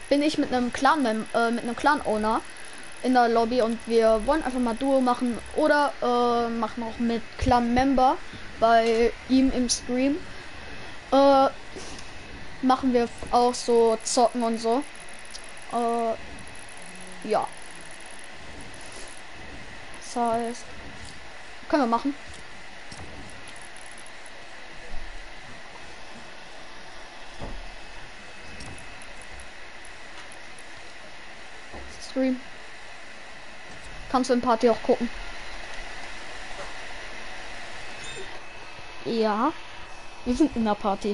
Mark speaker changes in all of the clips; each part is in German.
Speaker 1: bin ich mit einem Clan-Owner in der Lobby und wir wollen einfach mal Duo machen oder machen auch mit Clan-Member bei ihm im Stream. Machen wir auch so zocken und so. Ja. Das heißt, können wir machen. Stream. Kannst du in Party auch gucken. Ja. Wir sind in der Party.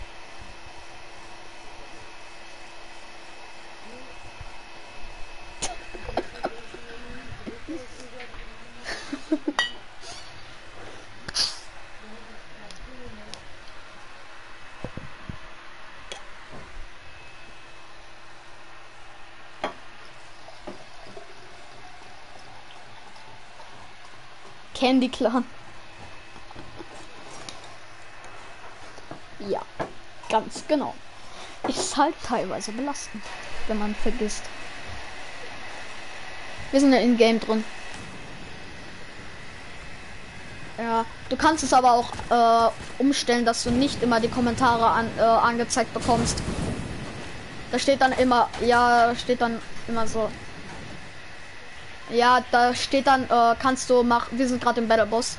Speaker 1: Candy Clan. Ja, ganz genau. Ist halt teilweise belastend, wenn man vergisst. Wir sind ja in Game drin. Ja, du kannst es aber auch umstellen, dass du nicht immer die Kommentare angezeigt bekommst. Da steht dann immer, ja, steht dann immer so. Ja, da steht dann, kannst du machen, wir sind gerade im Battle Boss.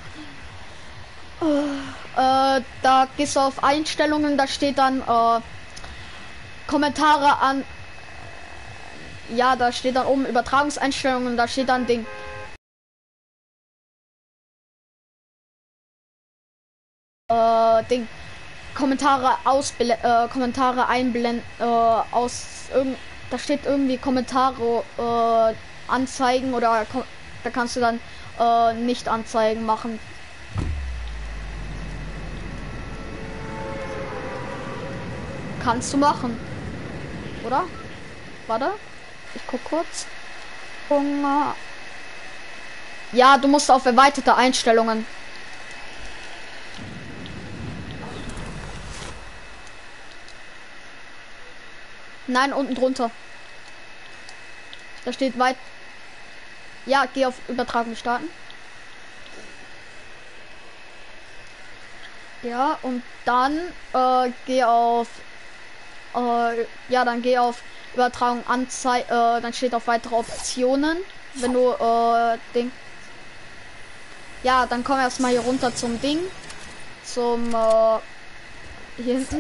Speaker 1: Da gehst du auf Einstellungen, da steht dann Kommentare an. Ja, da steht dann oben Übertragungseinstellungen, da steht dann den Kommentare Kommentare einblenden da steht irgendwie Kommentare anzeigen oder da kannst du dann nicht anzeigen machen. Kannst du machen, oder? Warte, ich guck kurz. Ja, du musst auf erweiterte Einstellungen. Nein, unten drunter. Da steht weit. Ja, geh auf Übertragung starten. Ja, und dann geh auf dann geh auf Übertragung anzeigen, dann steht auf weitere Optionen, wenn du Ding. Ja, dann komm erstmal hier runter zum Ding, zum hier hinten.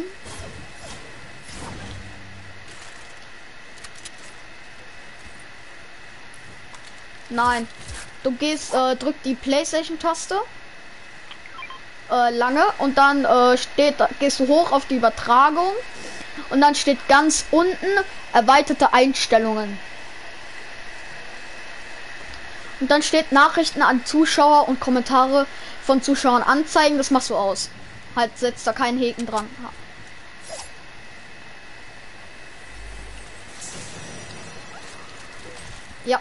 Speaker 1: Nein, du gehst, drück die PlayStation-Taste lange und dann gehst du hoch auf die Übertragung und dann steht ganz unten erweiterte Einstellungen. Und dann steht Nachrichten an Zuschauer und Kommentare von Zuschauern anzeigen, das machst du aus. Halt, setzt da keinen Häken dran. Ja.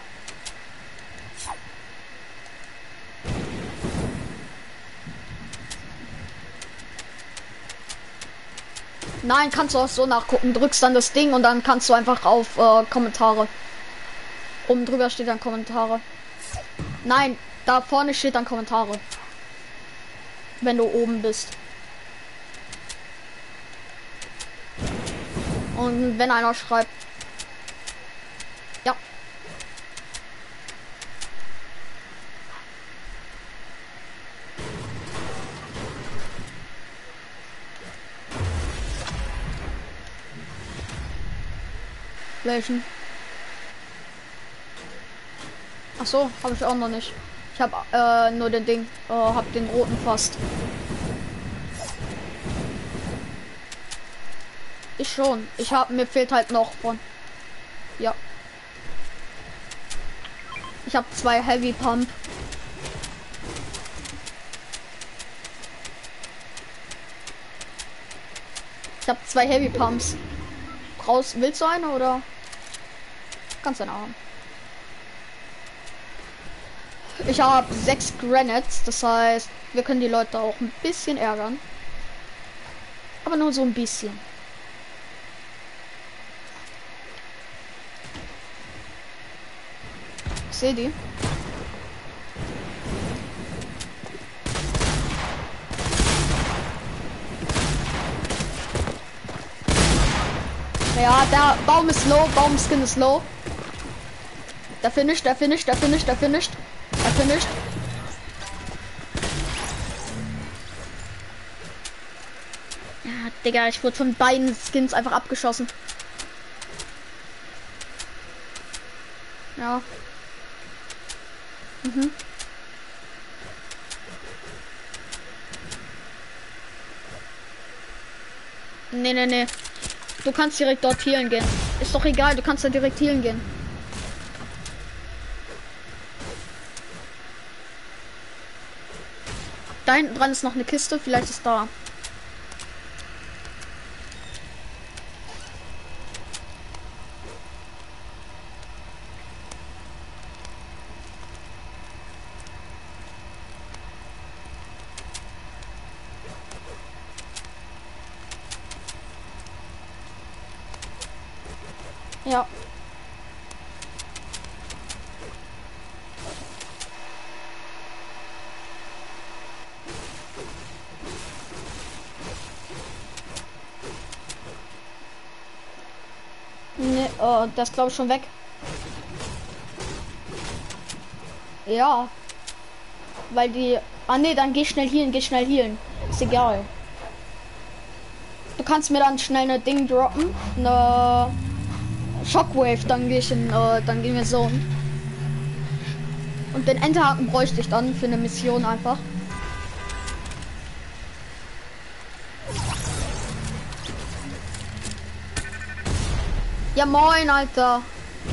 Speaker 1: Nein, kannst du auch so nachgucken. Drückst dann das Ding und dann kannst du einfach auf Kommentare. Oben drüber steht dann Kommentare. Nein, da vorne steht dann Kommentare. Wenn du oben bist. Und wenn einer schreibt. Ja. Welchen? Ach so, habe ich auch noch nicht. Ich habe nur den Ding, hab den roten fast. Ich schon. Mir fehlt halt noch von. Ja. Ich habe 2 Heavy Pump. Ich habe 2 Heavy Pumps. Willst du eine oder? Kannst du eine haben. Ich habe 6 Granats, das heißt, wir können die Leute auch ein bisschen ärgern. Aber nur so ein bisschen. sehe die. Ja, der Baum ist low, Baumskin ist low. Der finisht. Ja, Digga, ich wurde von beiden Skins einfach abgeschossen. Ja. Nee. Du kannst direkt dort healen gehen. Ist doch egal, du kannst da direkt healen gehen. Da hinten dran ist noch eine Kiste, vielleicht ist da. Ja. Nee, das glaube ich schon weg. Ja. Weil die... Ah ne, dann geh schnell healen. Ist egal. Du kannst mir dann schnell eine Ding droppen. Eine Shockwave, dann gehe ich in... dann gehen wir so. Und den Enterhaken bräuchte ich dann für eine Mission einfach. Ja moin, Alter.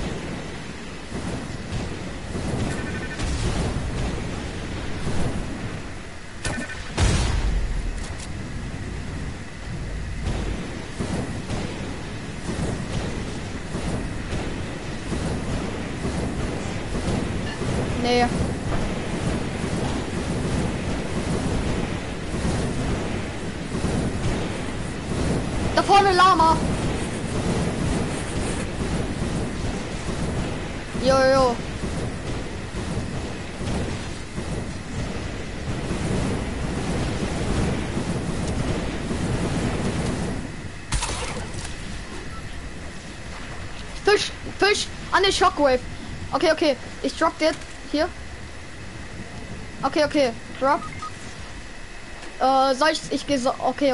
Speaker 1: Nee. Da vorne Lama. Jo. Fisch. An den Shockwave. Okay. Ich drop jetzt hier. Okay. Drop. Soll ich gehe so. Okay.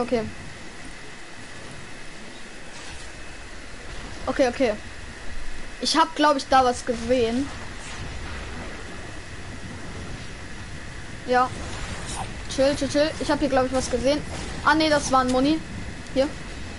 Speaker 1: Okay. Ich habe, glaube ich, da was gesehen. Ja. Chill. Ich habe hier, glaube ich, was gesehen. Ah, nee, das war ein Moni. Hier.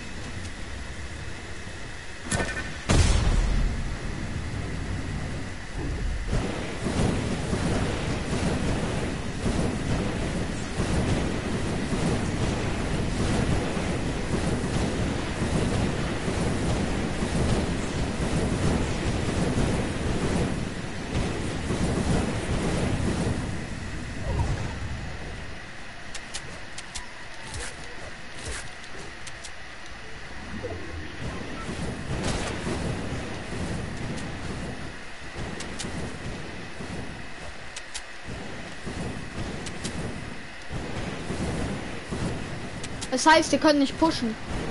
Speaker 1: Das heißt, ihr könnt nicht pushen.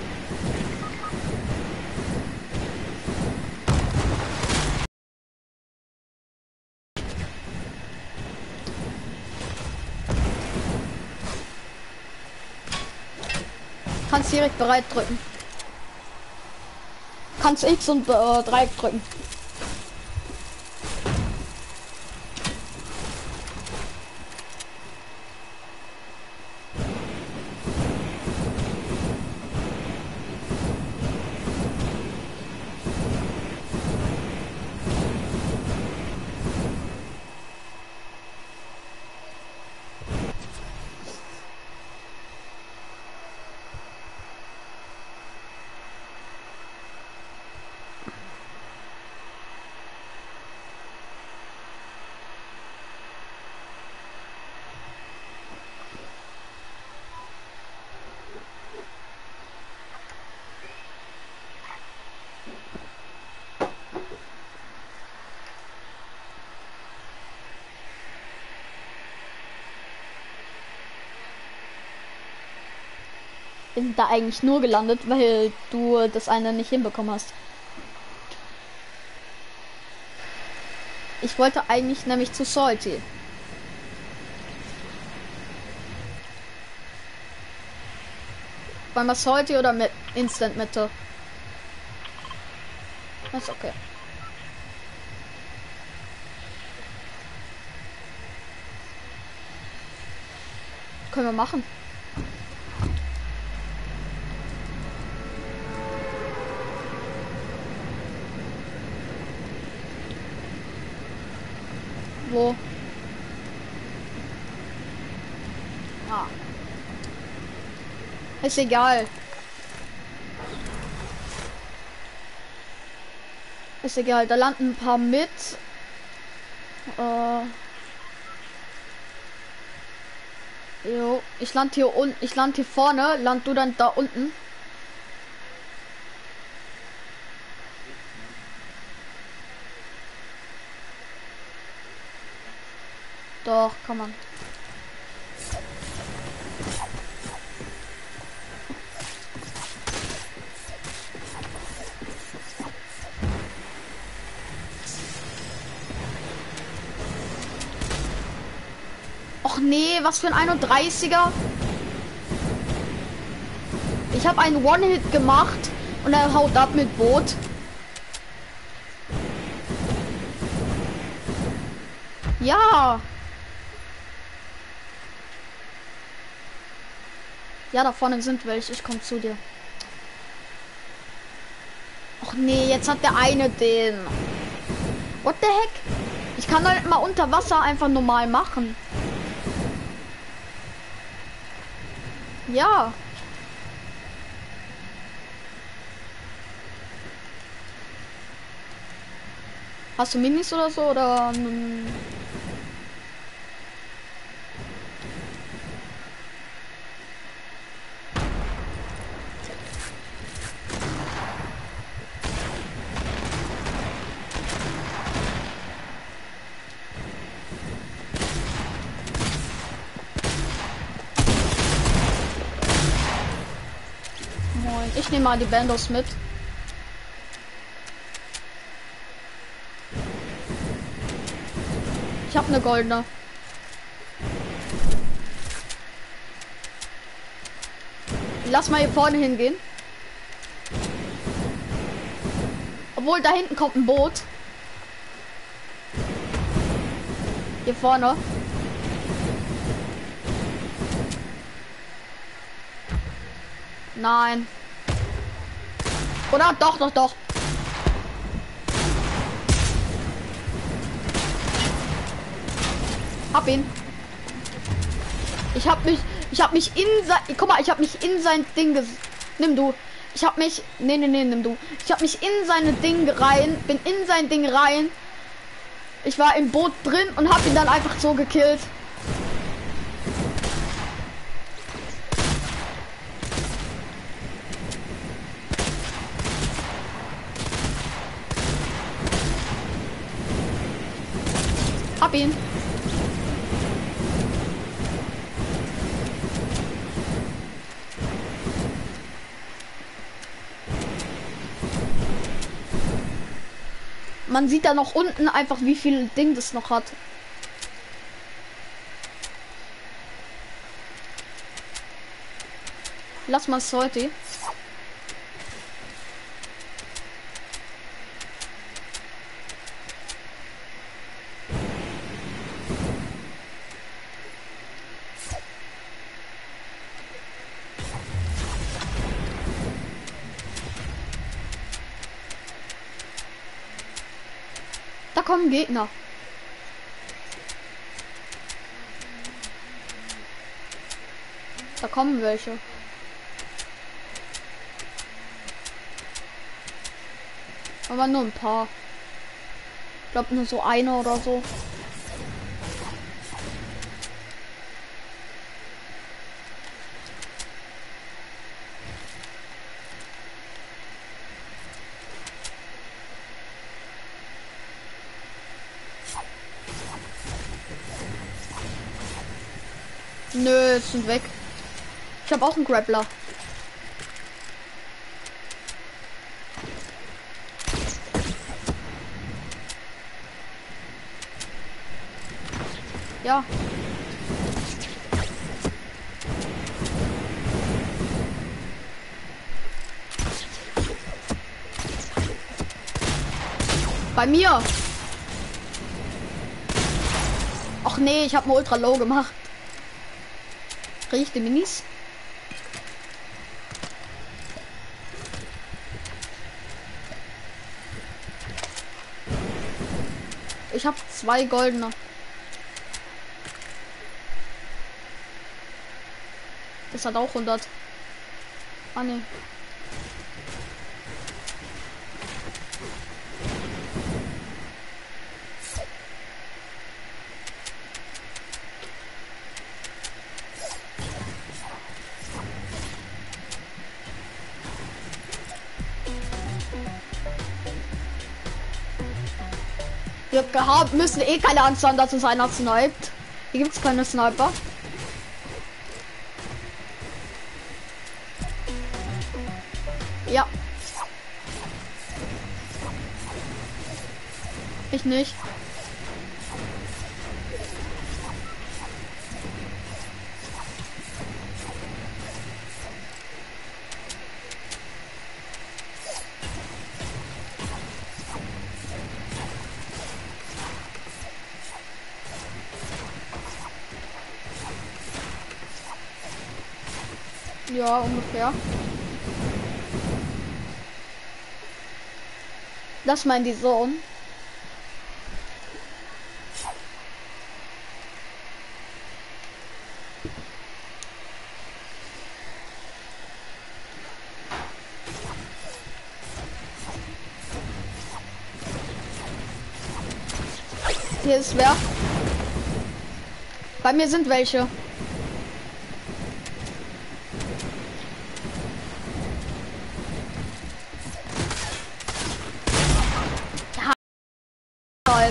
Speaker 1: Kannst direkt bereit drücken. Kannst X und Dreieck drücken. Wir sind da eigentlich nur gelandet, weil du das eine nicht hinbekommen hast. Ich wollte eigentlich nämlich zu Salty. Beim Salty oder mit Instant Mitte? Das ist okay. Können wir machen. Wo? Ah. Ist egal. Ist egal, da landen ein paar mit. Jo, ich lande hier unten, ich lande hier vorne, land du dann da unten. Doch, kann man. Och nee, was für ein 31er. Ich habe einen One-Hit gemacht und er haut ab mit Boot. Ja. Ja, da vorne sind welche. Ich komme zu dir. Och nee, jetzt hat der eine den. What the heck? Ich kann halt mal unter Wasser einfach normal machen. Ja. Hast du Minis oder so oder? Ich nehme mal die Bandos mit. Ich habe eine goldene. Lass mal hier vorne hingehen. Obwohl da hinten kommt ein Boot. Hier vorne. Nein. Oder? Doch, doch, doch. Hab ihn. Ich hab mich in sein, guck mal, ich hab mich in sein Ding nimm du. Ich hab mich, nee, nimm du. Ich hab mich in seine Ding rein, bin in sein Ding rein. Ich war im Boot drin und hab ihn dann einfach so gekillt. Hab ihn. Man sieht da noch unten einfach, wie viel Ding das noch hat. Lass mal Salty. Da kommen Gegner. Da kommen welche. Aber nur ein paar. Ich glaube nur so eine oder so. Nö, sind weg. Ich habe auch einen Grappler. Ja. Bei mir. Ach nee, ich habe Ultra Low gemacht. Krieg ich die Minis? Ich habe 2 goldene. Das hat auch 100. Ah ne. Wir müssen eh keine Angst haben, dass uns einer sniped. Hier gibt es keine Sniper. Ja. Ich nicht. Ja, ungefähr. Lass mal in die Zone. Hier ist wer? Bei mir sind welche. Halt.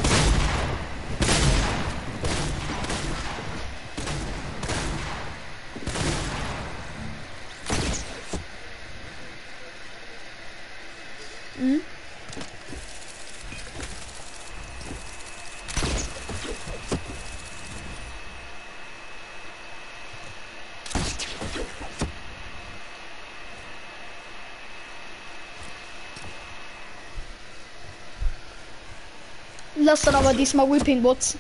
Speaker 1: Mhm. Lass dann aber diesmal Weeping Woods.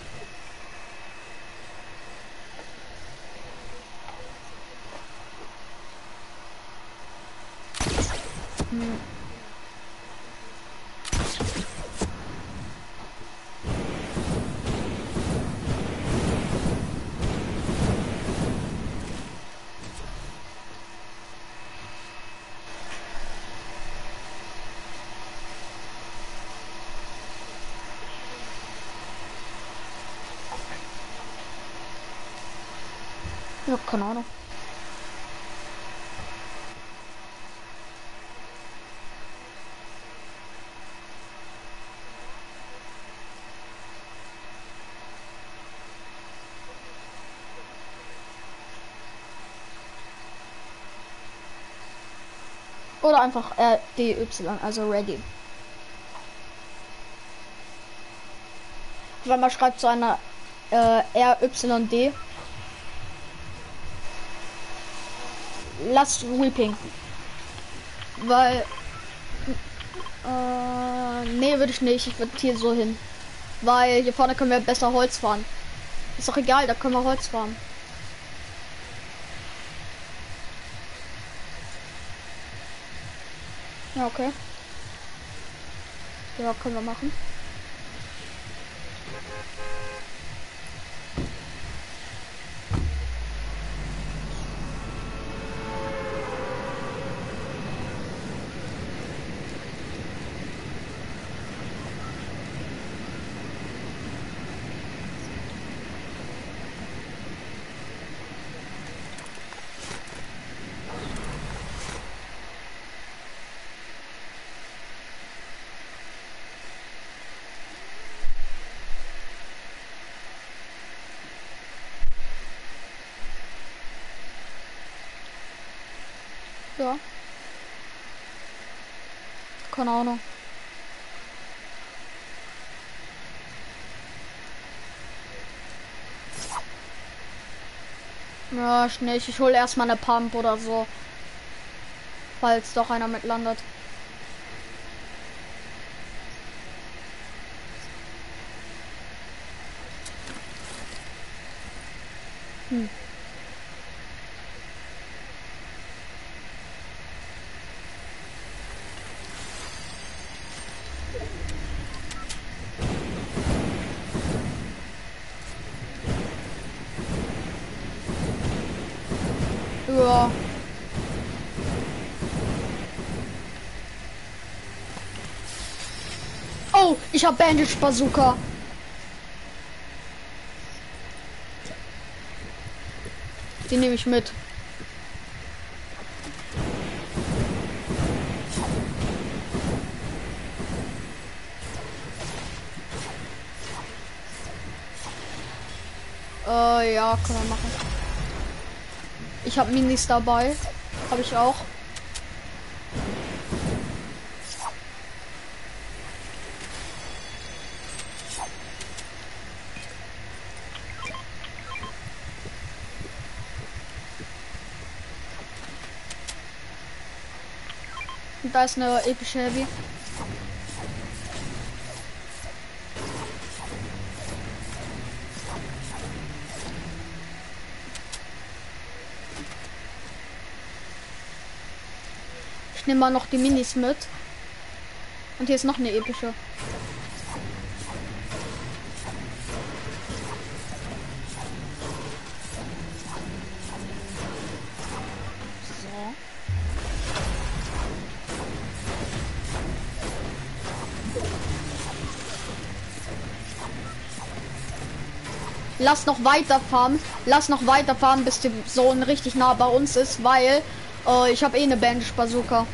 Speaker 1: Ja, keine Ahnung. Oder einfach RDY, also ready. Weil man schreibt so einer RYD. Lass Weeping. Weil nee, würde ich nicht. Ich würde hier so hin. Weil hier vorne können wir besser Holz fahren. Ist doch egal, da können wir Holz fahren. Ja, okay. Ja, können wir machen. Ja. Keine Ahnung. Ja, schnell. Ich hole erstmal eine Pump oder so. Falls doch einer mit landet. Hm. Ja. Oh, ich habe Bandage Bazooka. Die nehme ich mit. Ja, können wir machen. Ich habe Minis dabei. Habe ich auch. Und da ist eine epische Heavy. Ich nehme mal noch die Minis mit. Und hier ist noch eine epische. So. Lass noch weiterfahren. Lass noch weiterfahren, bis die Zone richtig nah bei uns ist, weil ich habe eh eine Bandage Bazooka.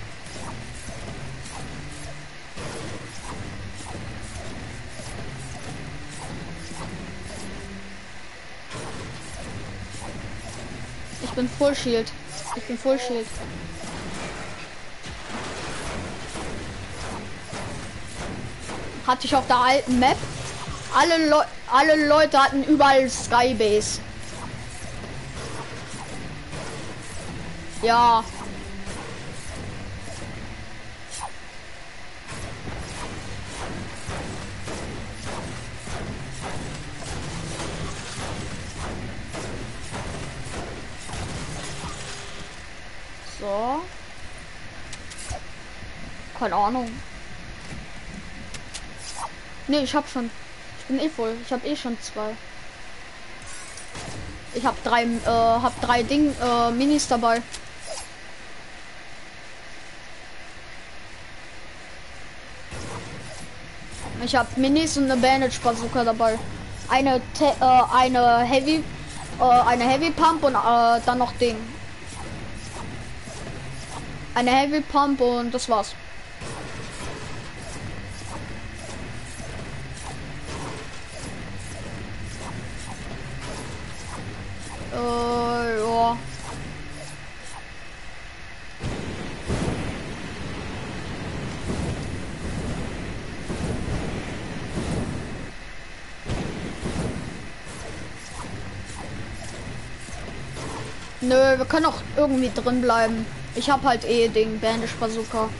Speaker 1: Ich bin Full Shield. Ich bin Full Shield. Hatte ich auf der alten Map. Alle Leute hatten überall Skybase. Ja. So. Keine Ahnung. Nee, ich hab schon. Ich bin eh voll. Ich habe eh schon 2. Ich habe 3 Minis dabei. Ich habe Minis und eine Bandage Bazooka dabei. Eine Heavy Pump und dann noch Ding. Eine Heavy Pump und das war's. Ja. Nö, wir können auch irgendwie drin bleiben. Ich habe halt eh Ding, Bandage Bazooka.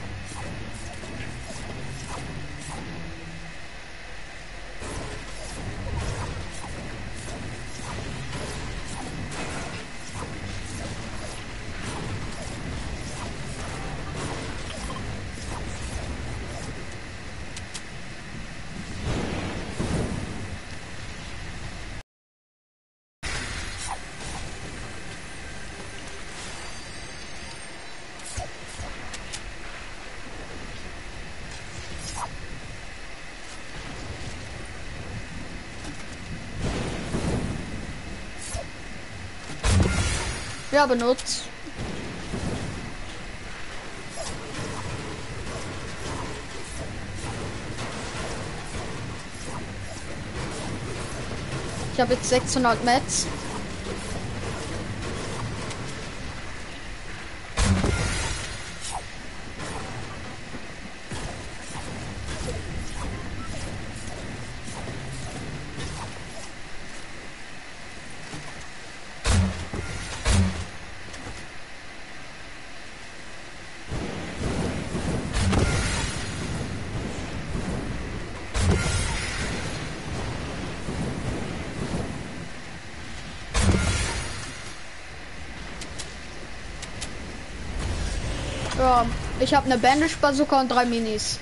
Speaker 1: Ja, benutzt. Ich habe jetzt 600 Mets. Ja, ich habe eine Bandage Bazooka und 3 Minis.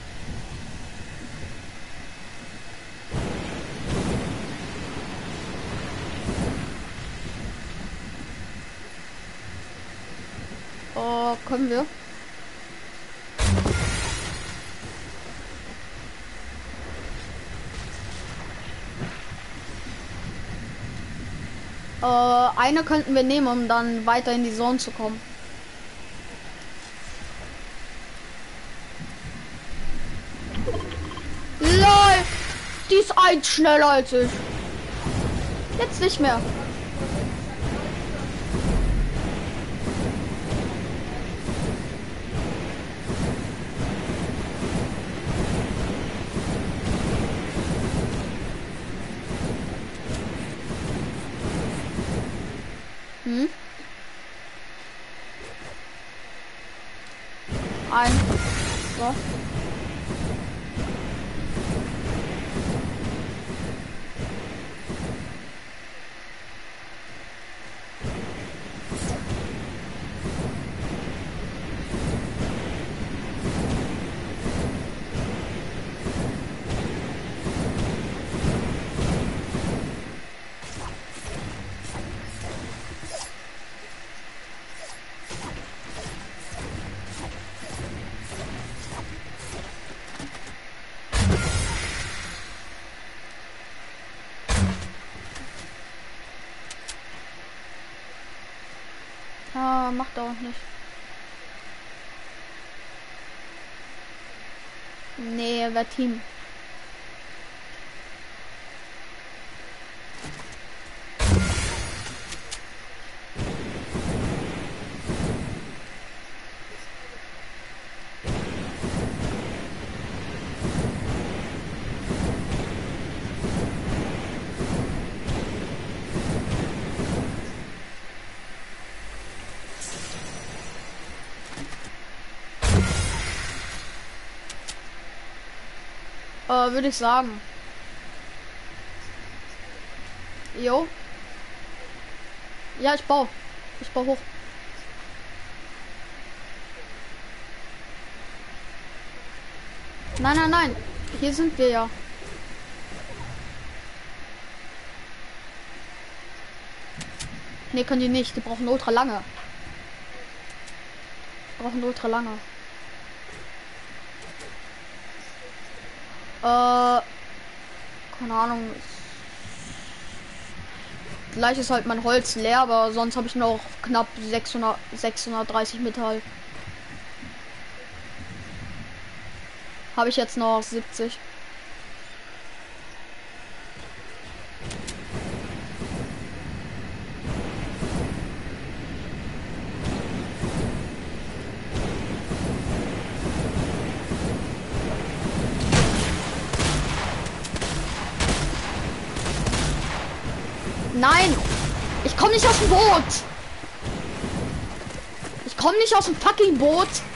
Speaker 1: Oh, können wir? Eine könnten wir nehmen, um dann weiter in die Zone zu kommen. LOL! Die ist eins schneller als ich. Jetzt nicht mehr. Hm? Ein. So. Ah, macht auch nicht. Nee, wer Team. Würde ich sagen. Jo. Ja, ich baue. Ich baue hoch. Nein, nein, nein. Hier sind wir ja. Nee, können die nicht. Die brauchen ultra lange. Brauchen ultra lange. Keine Ahnung. Gleich ist halt mein Holz leer, aber sonst habe ich noch knapp 630 Metall. Habe ich jetzt noch 70. Nein! Ich komme nicht aus dem Boot! Ich komme nicht aus dem fucking Boot!